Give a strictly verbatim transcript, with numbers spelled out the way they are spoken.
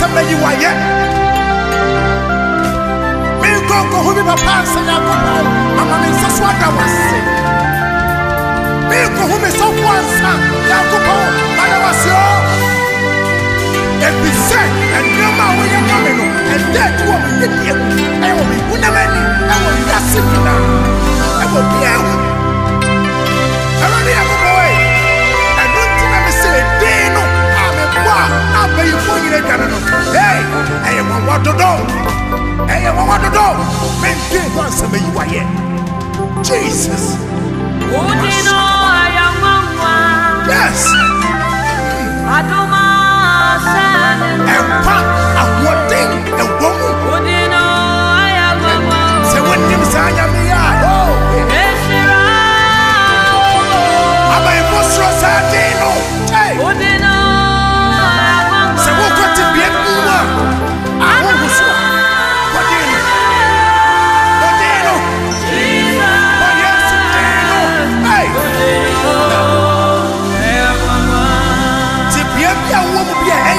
me you are yet. Me go go who be papa say na go. Mama me so swat I was say. Me go who me so once na go. I was yo. And we said and no man we are coming and that woman did you. I will be good many. I will be sitting down. I will be out. I already have a boy. I don't think I say they know. I'm a boy. Hey, I want what to do. Hey, I want what to do. Men can't answer me. You are here. Jesus. Oh, you know I am Nwanwa. Yes. I do my son. And what a what thing a woman. Oh, you know I am Nwanwa. So when you say I am here, oh, I'm a monstrous Adino. Hey, oh, you know. so what got to be a woman? I want to say, what do you know? What do you know? What yes, do you know? Hey, to be a woman, be a